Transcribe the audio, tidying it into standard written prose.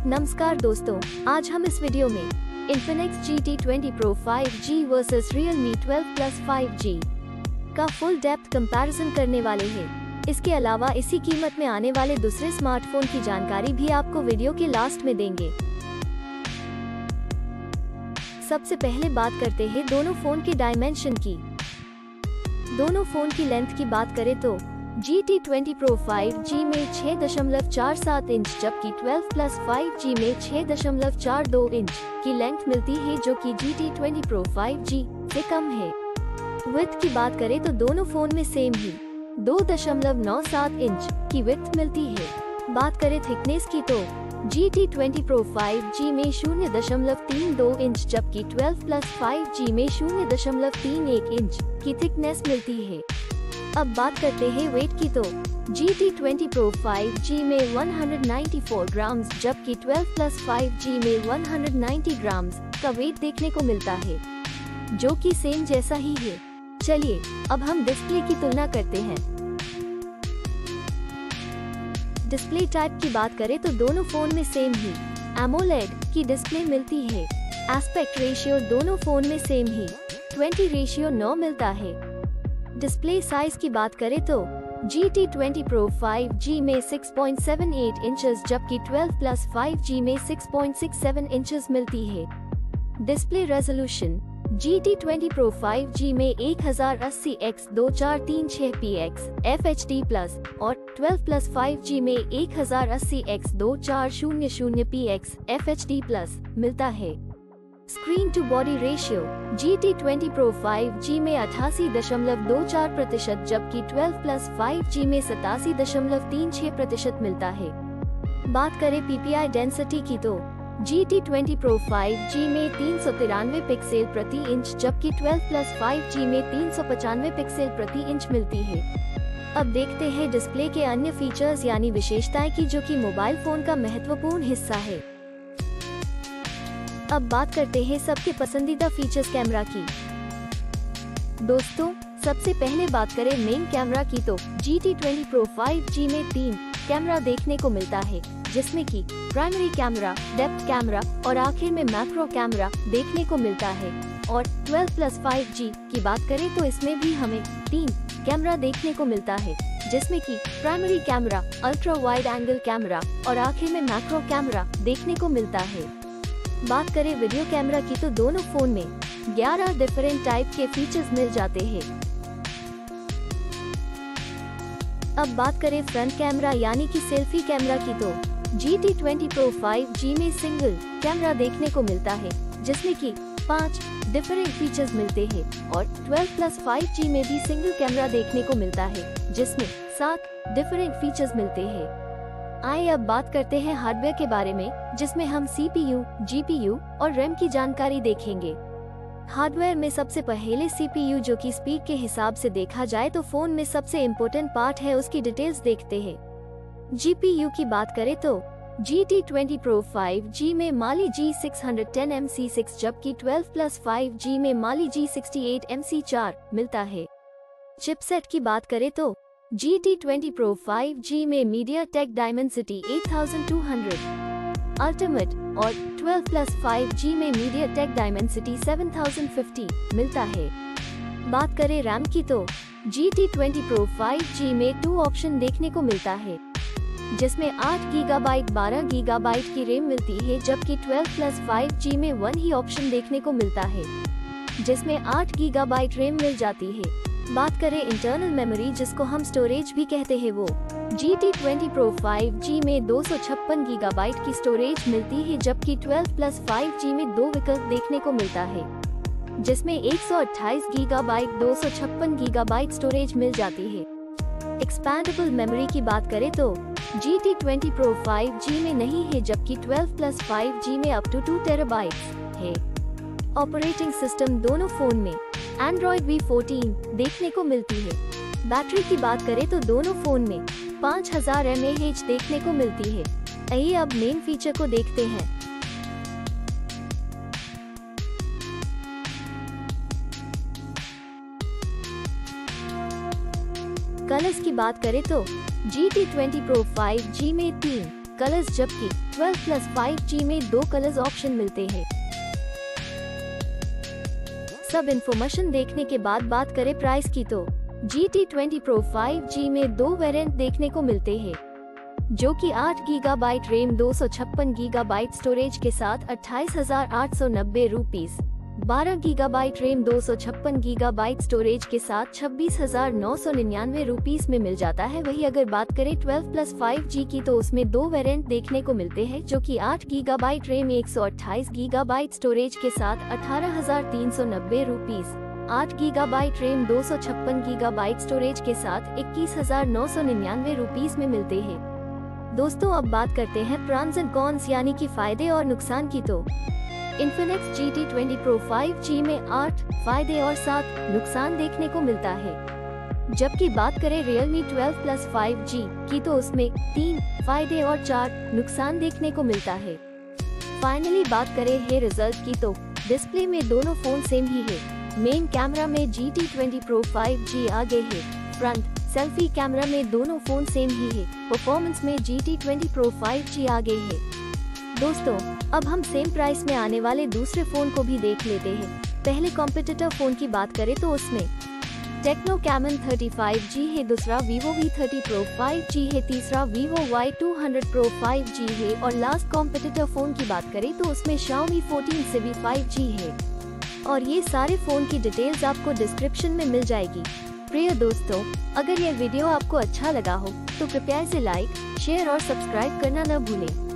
नमस्कार दोस्तों, आज हम इस वीडियो में Infinix GT20 Pro 5G versus Realme 12 Plus 5G का फुल डेप्थ कंपैरिजन करने वाले हैं। इसके अलावा इसी कीमत में आने वाले दूसरे स्मार्टफोन की जानकारी भी आपको वीडियो के लास्ट में देंगे। सबसे पहले बात करते हैं दोनों फोन के डायमेंशन की। दोनों फोन की लेंथ की बात करें तो GT20 Pro 5G में 6.47 इंच जबकि 12 Plus 5G में 6.42 इंच की लेंथ मिलती है, जो कि GT20 Pro 5G से कम है। विड्थ की बात करें तो दोनों फोन में सेम ही 2.97 इंच की विड्थ मिलती है। बात करें थिकनेस की तो GT20 Pro 5G में 0.32 इंच जबकि 12 Plus 5G में 0.31 इंच की थिकनेस मिलती है। अब बात करते हैं वेट की तो GT20 Pro 5G में 194 ग्राम्स जबकि 12 Plus 5G में 190 ग्राम्स का वेट देखने को मिलता है, जो कि सेम जैसा ही है। चलिए अब हम डिस्प्ले की तुलना करते हैं। डिस्प्ले टाइप की बात करें तो दोनों फोन में सेम ही AMOLED की डिस्प्ले मिलती है। एस्पेक्ट रेशियो दोनों फोन में सेम ही 20:9 मिलता है। डिस्प्ले साइज की बात करें तो GT20 Pro 5G में 6.78 इंचेस जबकि 12 Plus 5G में 6.67 इंचेस मिलती है। Display resolution GT20 Pro 5G में 1080x2436 FHD+ और 12 Plus 5G में 1080x2400 FHD+ मिलता है। Screen to body ratio GT20 Pro 5G में 88.24% जबकि 12 Plus 5G में 87.36% मिलता है। बात करें PPI डेंसिटी की तो GT20 Pro 5G में 393 पिक्सल प्रति इंच जबकि 12 Plus 5G में 395 पिक्सल प्रति इंच मिलती है। अब देखते हैं डिस्प्ले के अन्य फीचर्स यानी विशेषताएं की, जो कि मोबाइल फोन का महत्वपूर्ण हिस्सा है। अब बात करते हैं सबके पसंदीदा फीचर्स कैमरा की। दोस्तों सबसे पहले बात करें मेन कैमरा की तो GT20 Pro 5G में 3 कैमरा देखने को मिलता है, जिसमें कि प्राइमरी कैमरा, डेप्थ कैमरा और आखिर में मैक्रो कैमरा देखने को मिलता है। और 12 Plus 5G की बात करें तो इसमें भी हमें 3 कैमरा देखने को मिलता है, जिसमें कि primary camera, ultra wide angle camera और आखिर में मैक्रो कैमरा देखने को मिलता है। बात करें वीडियो कैमरा की तो दोनों फोन में 11 डिफरेंट टाइप के फीचर्स मिल जाते हैं। अब बात करें फ्रंट कैमरा यानी कि सेल्फी कैमरा की तो GT20 Pro 5G में सिंगल कैमरा देखने को मिलता है, जिसमें कि 5 डिफरेंट फीचर्स मिलते हैं। और 12 Plus 5G में भी सिंगल कैमरा देखने को मिलता है, जिसमें 7 डिफरेंट फीचर्स मिलते हैं। आइए अब बात करते हैं हार्डवेयर के बारे में, जिसमें हम CPU, GPU और RAM की जानकारी देखेंगे। हार्डवेयर में सबसे पहले CPU, जो कि स्पीड के हिसाब से देखा जाए तो फोन में सबसे इम्पोर्टेंट पार्ट है, उसकी डिटेल्स देखते हैं। GPU की बात करें तो GT20 Pro 5G में Mali G610 MC6 जबकि 12 Plus 5G में Mali G68 MC4 मिलता है। चिपसेट की बात करें तो GT20 Pro 5G में MediaTek Dimensity 8200 Ultimate और 12 Plus 5G में MediaTek Dimensity 7050 मिलता है। बात करें रैम की तो GT20 Pro 5G में 2 ऑप्शन देखने को मिलता है, जिसमें 8 GB 12 GB की रैम मिलती है, जबकि 12 Plus 5G में 1 ही ऑप्शन देखने को मिलता है, जिसमें 8 GB रैम मिल जाती है। बात करें इंटरनल मेमोरी, जिसको हम स्टोरेज भी कहते हैं, वो GT20 Pro 5G में 256 GB की स्टोरेज मिलती है, जबकि 12 Plus 5G में 2 विकल्प देखने को मिलता है, जिसमें 128 GB 256 GB स्टोरेज मिल जाती है। एक्सपैंडेबल मेमोरी की बात करें तो GT20 Pro 5G में नहीं है, जबकि 12 Plus 5G में अप टू 2 TB है। ऑपरेटिंग सिस्टम दोनों फोन में Android V14 देखने को मिलती है। बैटरी की बात करें तो दोनों फोन में 5000 mAh देखने को मिलती है। आइए अब मेन फीचर को देखते हैं। कलर्स की बात करें तो GT20 Pro 5G में 3 कलर्स, जबकि 12+ 5G में 2 कलर्स ऑप्शन मिलते हैं। सब इन्फॉर्मेशन देखने के बाद बात करें प्राइस की तो GT20 Pro 5G में 2 वेरिएंट देखने को मिलते हैं, जो कि 8 GB रैम 256 GB स्टोरेज के साथ 28,890 rupees, 12 GB RAM 256 GB storage के साथ 26,999 रुपीस में मिल जाता है। वही अगर बात करें 12+ 5G की तो उसमें 2 वेरिएंट देखने को मिलते हैं, जो कि 8 GB रैम 128 GB स्टोरेज के साथ 18,390 rupees, 8 GB RAM 256 GB storage के साथ 21,999 रुपीस में मिलते हैं। दोस्तों अब बात करते हैं प्रॉन्स एंड कॉन्स यानी कि फायदे और नुकसान की तो इन्फिनिक्स GT20 Pro 5G में 8 फायदे और 7 नुकसान देखने को मिलता है, जबकि बात करें Realme 12+ 5G की तो उसमें 3 फायदे और 4 नुकसान देखने को मिलता है। फाइनली बात करें है रिजल्ट की तो डिस्प्ले में दोनों फोन सेम ही है। मेन कैमरा में GT20 Pro 5G आगे है, फ्रंट सेल्फी कैमरा में दोनों फोन सेम ही है। परफॉर्मेंस में GT20 Pro 5G आगे है। दोस्तों अब हम सेम प्राइस में आने वाले दूसरे फोन को भी देख लेते हैं। पहले कॉम्पिटिटर फोन की बात करें तो उसमें टेक्नो कैमन 35G है, दूसरा Vivo V30 Pro 5G है, तीसरा Vivo Y200 Pro 5G है और लास्ट कॉम्पिटिटर फोन की बात करें तो उसमें Xiaomi 14 Civi 5G है। और ये सारे फोन की डिटेल्स आपको डिस्क्रिप्शन में मिल जाएगी। प्रिय दोस्तों, अगर यह वीडियो आपको अच्छा लगा हो तो कृपया इसे लाइक, शेयर और सब्सक्राइब करना न भूलें।